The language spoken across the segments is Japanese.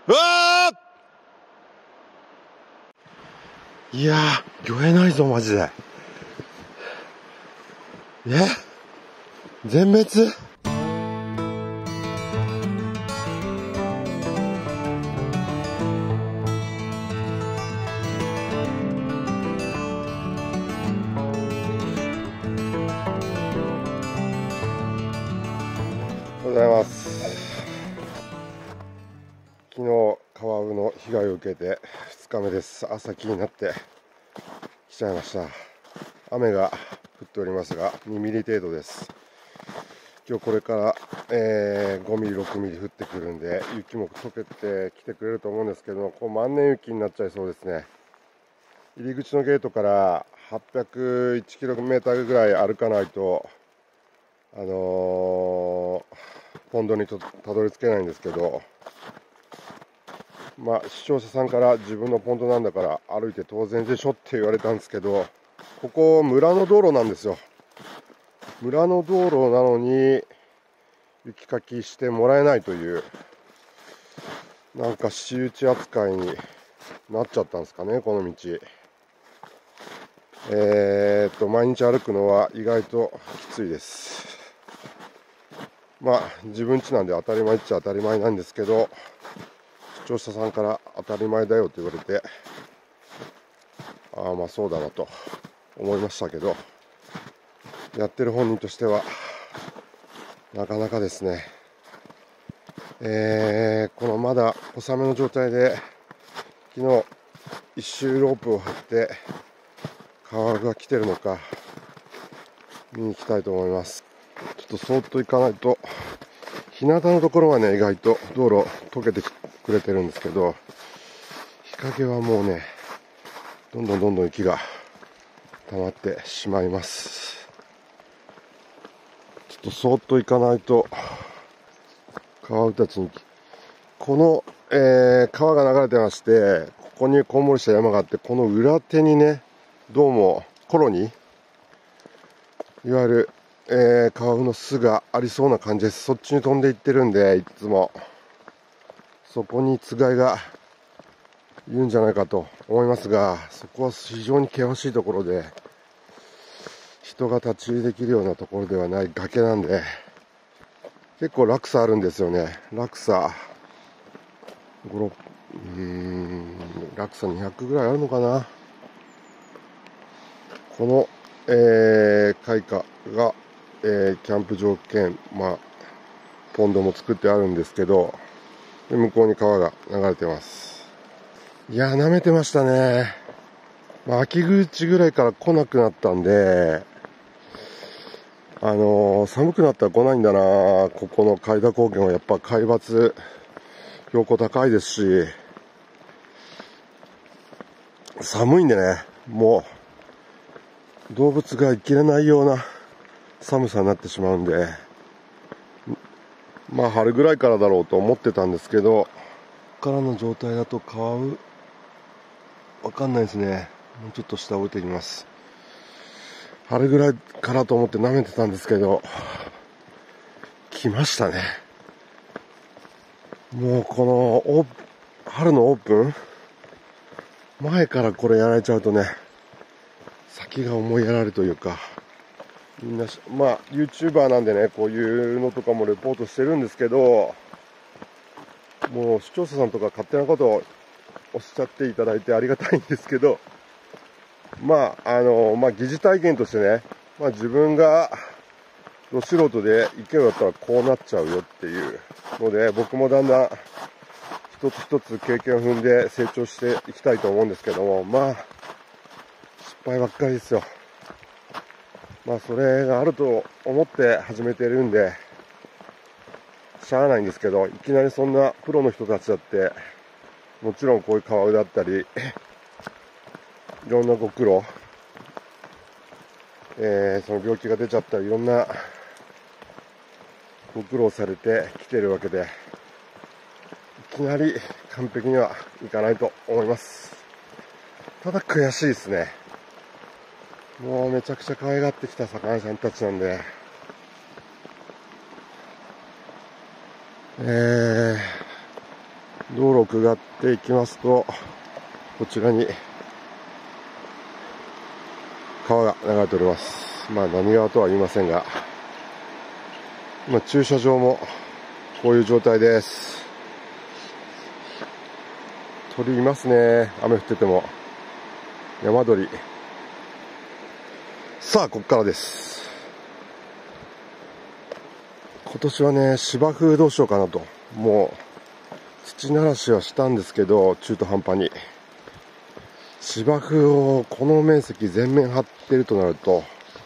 うわー、いやー、魚影ないぞマジで。全滅。おはようございます。昨日カワウの被害を受けて2日目です。朝気になって来ちゃいました。雨が降っておりますが2ミリ程度です。今日これから、5ミリ6ミリ降ってくるんで雪も溶けてきてくれると思うんですけど、こう万年雪になっちゃいそうですね。入り口のゲートから801キロメーターぐらい歩かないとポンドにたどり着けないんですけど、視聴者さんから自分のポンドなんだから歩いて当然でしょって言われたんですけど、ここ村の道路なんですよ。村の道路なのに雪かきしてもらえないという、なんか私有地扱いになっちゃったんですかね、この道。毎日歩くのは意外ときついです。自分家なんで当たり前っちゃ当たり前なんですけど、視聴者さんから当たり前だよと言われて、そうだなと思いましたけど、やってる本人としてはなかなかですね。このまだ小雨の状態で昨日一周ロープを張って川が来てるのか見に行きたいと思います。ちょっとそーっと行かないと、日向のところはね意外と道路溶けてくれてるんですけど、日陰はもうねどんどん雪が溜まってしまいます。ちょっとそーっと行かないとカワウたちに、この、川が流れてまして、ここにこんもりした山があって、この裏手にねどうもコロニー、いわゆる、カワウの巣がありそうな感じです。そっちに飛んでいってるんで、いつもそこにつがいがいるんじゃないかと思いますが、そこは非常に険しいところで人が立ち入りできるようなところではない崖なんで、結構落差あるんですよね。落差落差200ぐらいあるのかな。この、開花が、キャンプ場兼、ポンドも作ってあるんですけど、で向こうに川が流れてます。いやー、舐めてましたね。秋口ぐらいから来なくなったんで、寒くなったら来ないんだな。ここの開田高原はやっぱ海抜標高高いですし、寒いんでね、もう動物が生きれないような寒さになってしまうんで、春ぐらいからだろうと思ってたんですけど、ここからの状態だとカワウわかんないですね。もうちょっと下降りてみます。春ぐらいからと思って舐めてたんですけど、来ましたね。もうこの春のオープン前からこれやられちゃうとね、先が思いやられるというか、みんなYouTuber なんでね、こういうのとかもレポートしてるんですけど、もう視聴者さんとか勝手なことをおっしゃっていただいてありがたいんですけど、疑似体験としてね、自分がど素人で行けばだったらこうなっちゃうよっていうので、僕もだんだん一つ一つ経験を踏んで成長していきたいと思うんですけども、失敗ばっかりですよ。それがあると思って始めてるんでしゃあないんですけど、いきなりそんなプロの人たちだってもちろんこういうカワウだったりいろんなご苦労、その病気が出ちゃったりいろんなご苦労されてきてるわけで、いきなり完璧にはいかないと思います。ただ悔しいですね。もうめちゃくちゃ可愛がってきた魚屋さんたちなんで、 道路を下っていきますと、こちらに川が流れております。まあ何川とは言いませんが、今駐車場もこういう状態です。鳥いますね。雨降ってても。山鳥。さあ、ここからです。今年はね、芝生どうしようかなと。もう、土ならしはしたんですけど、中途半端に。芝生をこの面積全面張ってるとなると、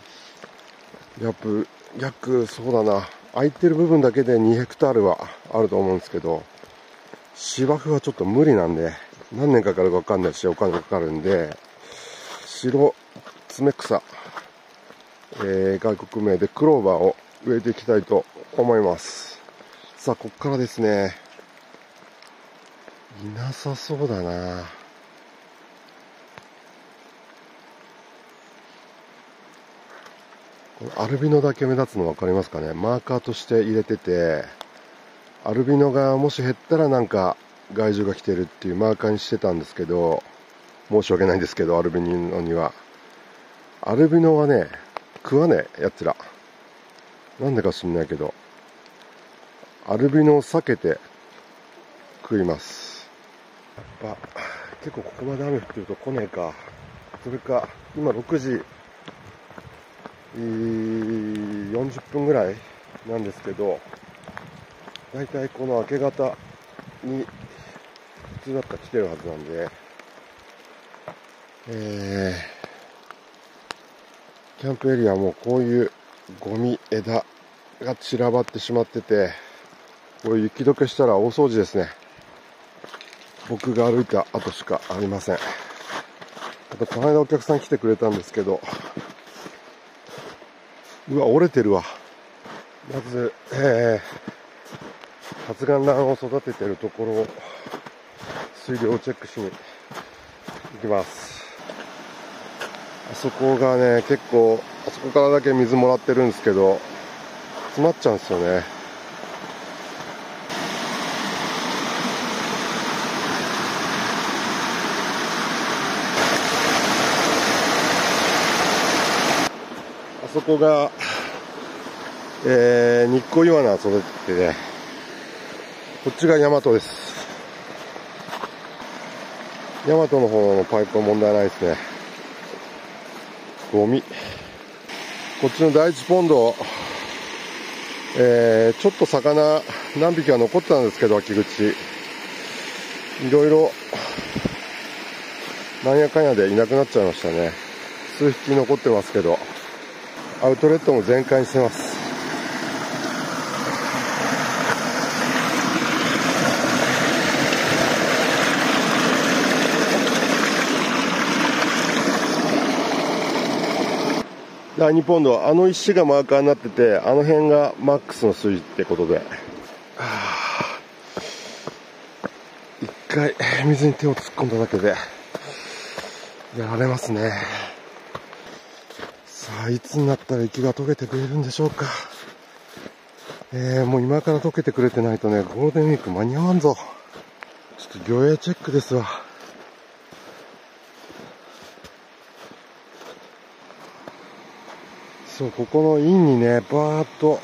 約、そうだな、空いてる部分だけで2ヘクタールはあると思うんですけど、芝生はちょっと無理なんで、何年かかるか分かんないし、お金かかるんで、白爪草、外国名でクローバーを植えていきたいと思います。さあ、ここからですね。いなさそうだな。このアルビノだけ目立つの分かりますかね。マーカーとして入れてて、アルビノがもし減ったらなんか害獣が来てるっていうマーカーにしてたんですけど、申し訳ないんですけど、アルビノには。アルビノはね、食わねえ、やつら。なんでか知んないけど、アルビノを避けて食います。やっぱ、結構ここまで雨降ってると来ねえか。それか、今6時40分ぐらいなんですけど、だいたいこの明け方に普通だったら来てるはずなんで、キャンプエリアもこういうゴミ、枝が散らばってしまってて、こういう雪解けしたら大掃除ですね。僕が歩いた後しかありません。あと、この間お客さん来てくれたんですけど、うわ、折れてるわ。まず、発芽蘭を育ててるところを水量をチェックしに行きます。あそこがね、結構あそこからだけ水もらってるんですけど、詰まっちゃうんですよね。あそこが、日光イワナ育ててて、こっちがヤマトです。ヤマトの方のパイプは問題ないですね。ゴミ。こっちの第一ポンド、ちょっと魚何匹か残ってたんですけど、秋口。いろいろ、なんやかんやでいなくなっちゃいましたね。数匹残ってますけど、アウトレットも全開にしてます。第2ポンドはあの石がマーカーになってて、あの辺がマックスの数字ってことで、一回水に手を突っ込んだだけでやられますね。さあ、いつになったら雪が溶けてくれるんでしょうか。もう今から溶けてくれてないとね、ゴールデンウィーク間に合わんぞ。ちょっと魚影チェックですわ。そう、ここのインにね、バーっと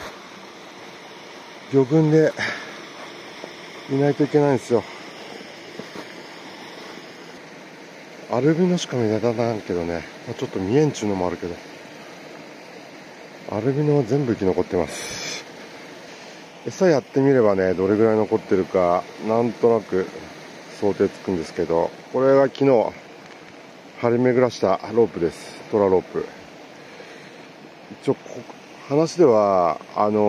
魚群でいないといけないんですよ。アルビノしか目立たないけどね、ちょっと見えんちゅうのもあるけど、アルビノは全部生き残ってます。餌やってみればね、どれぐらい残ってるかなんとなく想定つくんですけど、これが昨日張り巡らしたロープです。トラロープ。一応話では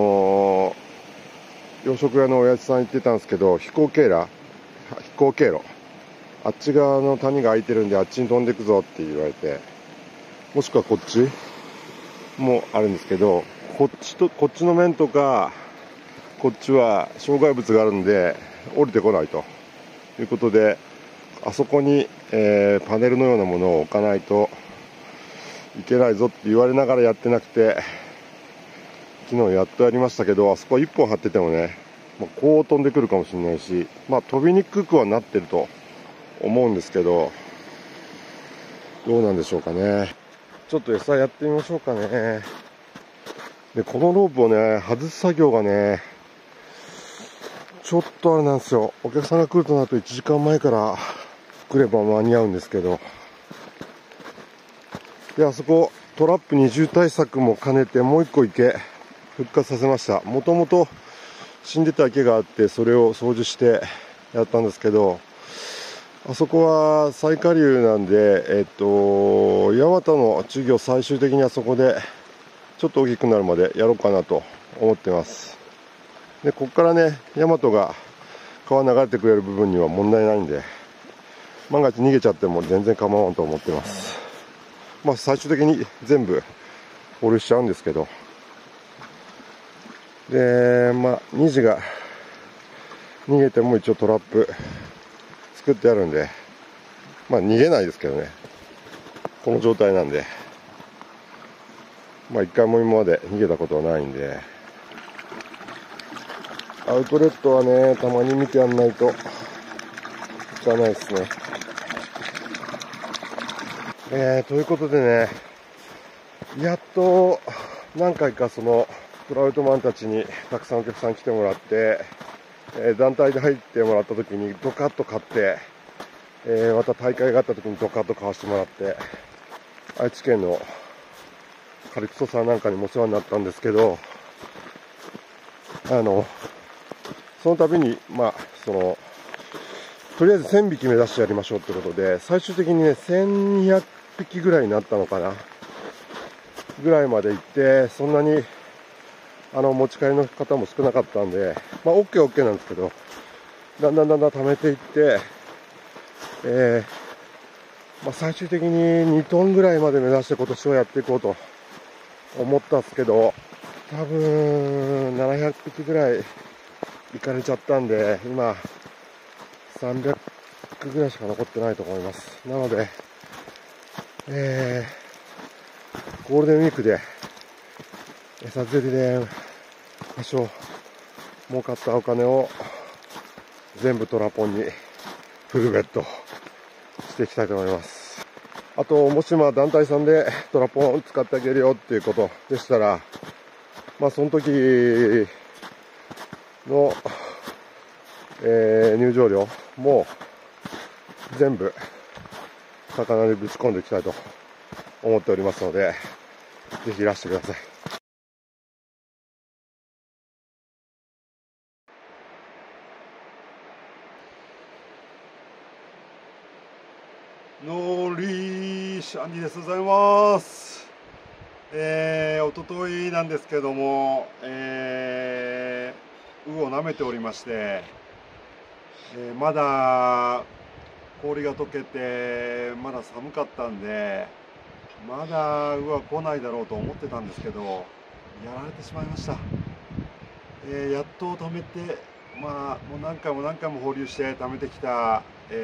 養殖屋の親父さん言ってたんですけど、飛行経路、あっち側の谷が空いてるんであっちに飛んでいくぞって言われて、もしくはこっちもあるんですけど、こっちの面とかこっちは障害物があるんで降りてこないということで、あそこに、パネルのようなものを置かないといけないぞって言われながらやってなくて、昨日やっとやりましたけど、あそこ1本張っててもね、 こう飛んでくるかもしれないし、飛びにくくはなってると思うんですけど、どうなんでしょうかね。ちょっと餌やってみましょうかね。で、このロープをね、外す作業がね、ちょっとあれなんですよ。お客さんが来るとなると1時間前から来れば間に合うんですけど。で、あそこ、トラップ二重対策も兼ねてもう一個池、復活させました。もともと死んでた池があって、それを掃除してやったんですけど、あそこは最下流なんで、ヤマトの稚魚最終的にはそこでちょっと大きくなるまでやろうかなと思ってます。で、ここからね、ヤマトが川流れてくれる部分には問題ないんで、万が一逃げちゃっても全然構わんと思ってます。最終的に全部放流しちゃうんですけど、で、2時が逃げても一応トラップ作ってあるんで、逃げないですけどね、この状態なんで、一回も今まで逃げたことはないんで、アウトレットはね、たまに見てやんないといかないですね。ということでね、やっと何回かそのトラウトマンたちにたくさんお客さん来てもらって、団体で入ってもらった時にドカッと買って、また大会があった時にドカッと買わせてもらって、愛知県のカリプソさんなんかにもお世話になったんですけど、その度にとりあえず1000匹目指してやりましょうってことで、最終的にね、1200匹ぐらいになったのかなぐらいまで行って、そんなに持ち帰りの方も少なかったんで、OK なんですけど、だんだん貯めていって、最終的に2トンぐらいまで目指して今年はやっていこうと思ったんですけど、多分700匹ぐらい行かれちゃったんで、今300ぐらいしか残ってないと思います。なので、ゴールデンウィークで餌釣りで多少儲かったお金を全部トラポンにフルベットしていきたいと思います。あと、もし団体さんでトラポン使ってあげるよっていうことでしたら、その時の、入場料も全部魚にぶち込んでいきたいと思っておりますので、ぜひいらしてください。ノリシャンディです。ございます。おとといなんですけども、鵜を舐めておりまして、まだ氷が溶けてまだ寒かったんで、まだ鵜は来ないだろうと思ってたんですけど、やられてしまいました。やっと貯めて、もう何回も放流して貯めてきた、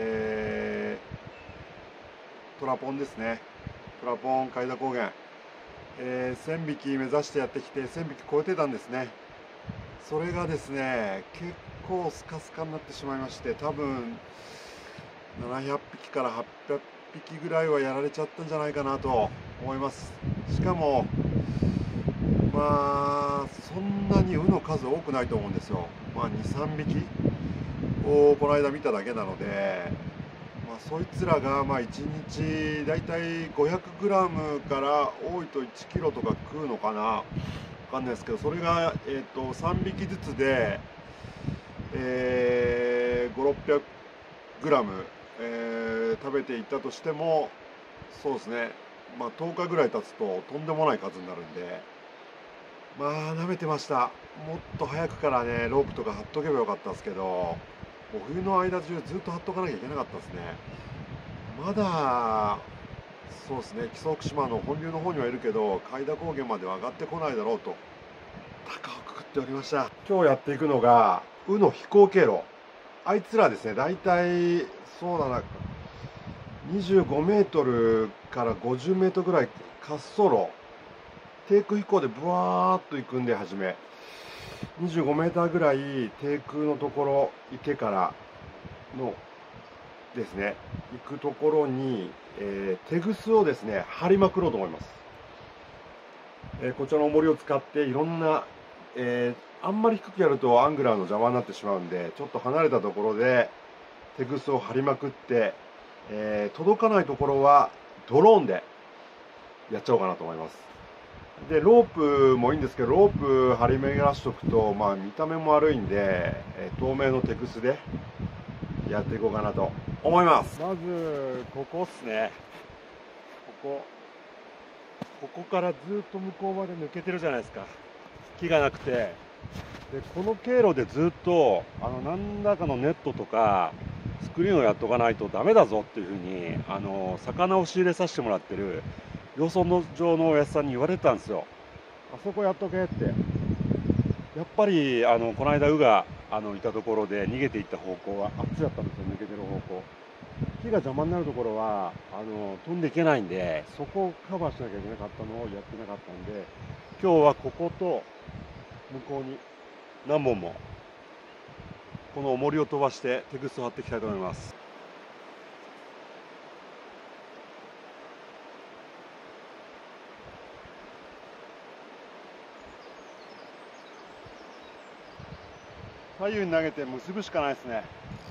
トラポンですね。トラポン海田高原、1000匹目指してやってきて1000匹超えてたんですね。それがですね、結構スカスカになってしまいまして、多分700匹から800匹ぐらいはやられちゃったんじゃないかなと思います。しかもそんなに鵜の数多くないと思うんですよ。2、3匹をこの間見ただけなので、そいつらが1日だいたい 500g から多いと 1kg とか食うのかな、わかんないですけど、それが、3匹ずつで、500〜600g、食べていったとしても、そうですね、10日ぐらい経つととんでもない数になるんで、舐めてました。もっと早くからね、ロープとか張っとけばよかったんですけど、もう冬の間中ずっと張っとかなきゃいけなかったですね。まだそうですね、木曽奥島の本流の方にはいるけど、海田高原までは上がってこないだろうと高をくくっておりました。今日やっていくのが鵜の飛行経路。あいつらですね、だいたいそうだな、25メートルから50メートルぐらい滑走路、低空飛行でブワーっと行くんで、初め 25メーターぐらい低空のところ、池からのですね、行くところに、テグスをですね張りまくろうと思います。こちらの重りを使っていろんな、あんまり低くやるとアングラーの邪魔になってしまうんで、ちょっと離れたところでテグスを張りまくって、届かないところはドローンでやっちゃおうかなと思います。でロープもいいんですけど、ロープ張り巡らしておくと、見た目も悪いんで、透明のテグスでやっていこうかなと思います。まずここっすね。ここからずっと向こうまで抜けてるじゃないですか。木がなくて、でこの経路でずっと何らかのネットとかスクリーンをやっとかないとダメだぞっていうふうに魚を仕入れさせてもらってる養豚場のおやつさんに言われてたんですよ。あそこやっとけって。やっぱりこの間ウがいたところで逃げていった方向はあっちだったんですよ。抜けてる方向、木が邪魔になるところは飛んでいけないんで、そこをカバーしなきゃいけなかったのをやってなかったんで、今日はここと向こうに何本もこの重りを飛ばしてテグスを張っていきたいと思います。左右に投げて結ぶしかないですね。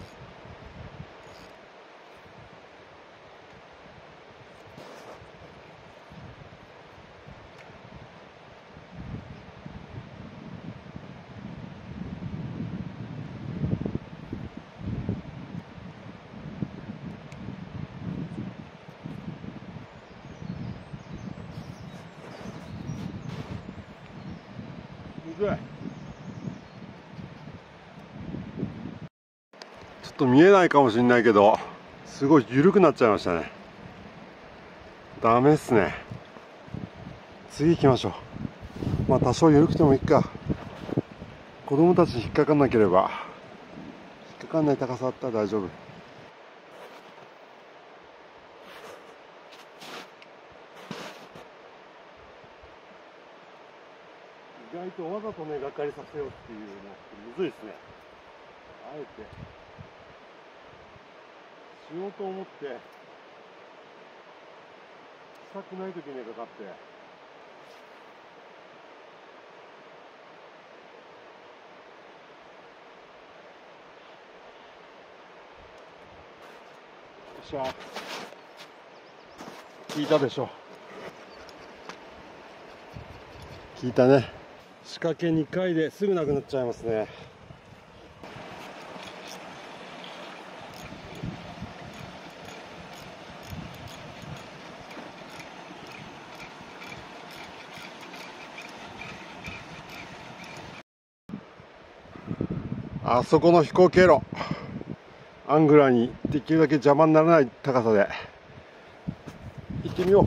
むずい。ちょっと見えないかもしれないけど、すごい緩くなっちゃいましたね。ダメっすね。次行きましょう。多少緩くてもいいか。子供たちに引っかかんなければ、引っかかんない高さだったら大丈夫。意外とわざとね、がっかりさせようっていうのってむずいですね。あえてしようと思ってしたくない時にかかって、よっしゃ、効いたでしょ。効いたね。仕掛け2回ですぐなくなっちゃいますね。あそこの飛行経路、アングラーにできるだけ邪魔にならない高さで行ってみよう。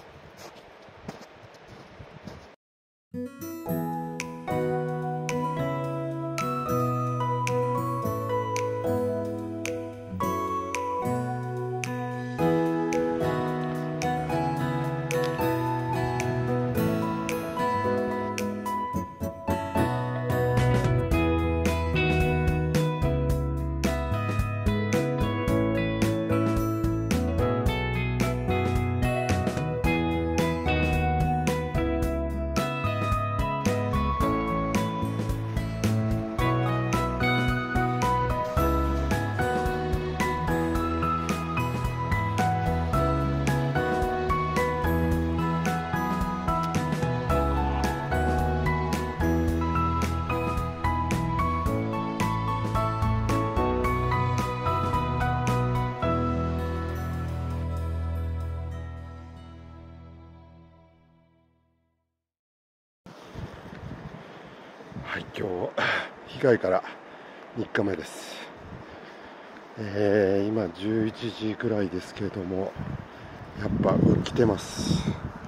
はい、今日被害から3日目です。今11時ぐらいですけれども、やっぱ来てます。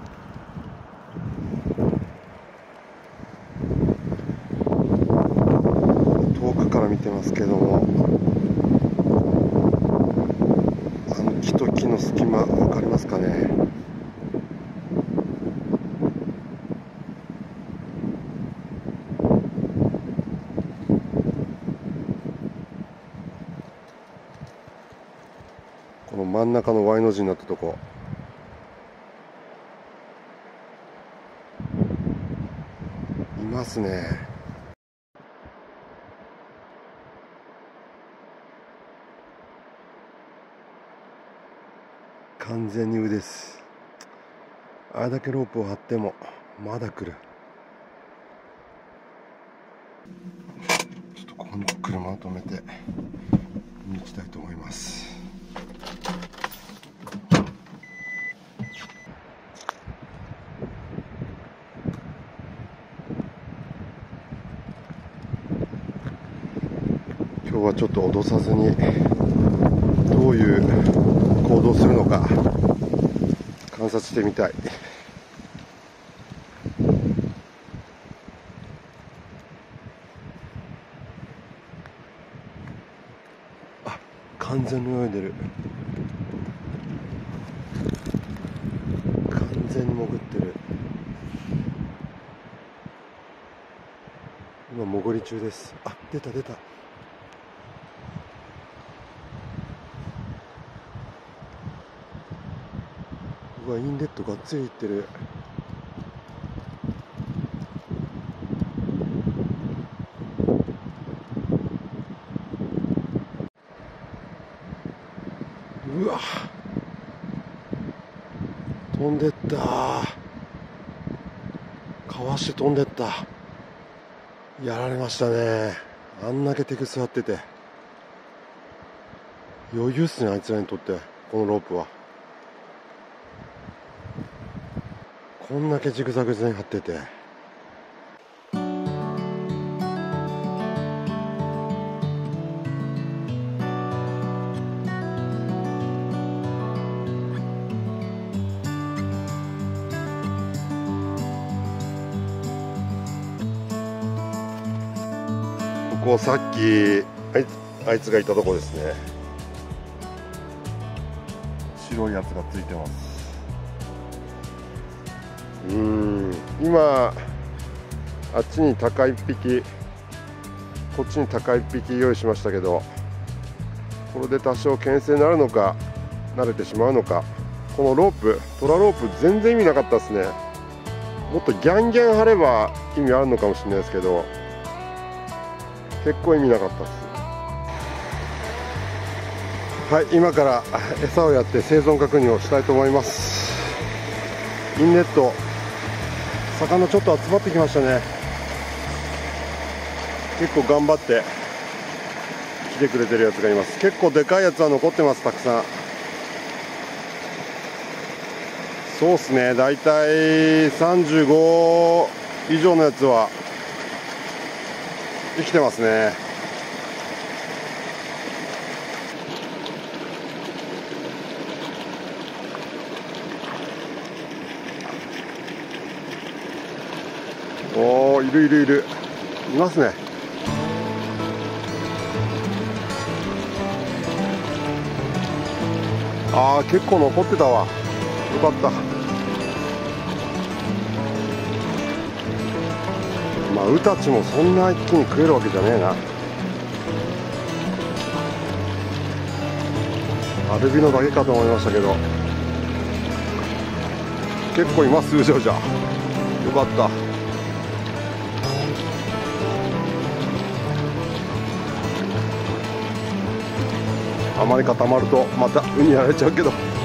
遠くから見てますけども、木と木の隙間分かりますかね。 の真ん中の Y の字になったとこ、いますね。完全に上です。あれだけロープを張ってもまだ来る。ちょっとここに車を止めて見に行きたいと思います。今日はちょっと脅さずにどういう行動するのか観察してみたい。あ、完全に泳いでる。完全に潜ってる。今潜り中です。あ、出た。うわ、インレットがっつりいってる。うわ、飛んでった。かわして飛んでった。やられましたね。あんだけテク座ってて余裕っすね、あいつらにとってこのロープは。こんだけジグザグに張ってて、ここさっきあいつがいたとこですね。白いやつがついてます。今あっちに高1匹、こっちに高1匹用意しましたけど、これで多少牽制になるのか慣れてしまうのか。このロープ、トラロープ全然意味なかったですね。もっとギャンギャン張れば意味あるのかもしれないですけど、結構意味なかったです。はい、今から餌をやって生存確認をしたいと思います。インレット、魚ちょっと集まってきましたね。結構頑張って来てくれてるやつがいます。結構でかいやつは残ってます、たくさん。そうっすね、だいたい35以上のやつは生きてますね。おお、いるいますね。ああ、結構残ってたわ。よかった。まあウタチもそんな一気に食えるわけじゃねえな。アルビノだけかと思いましたけど、結構います。うじゃうじゃ。よかった。あまり固まるとまたウニやられちゃうけど。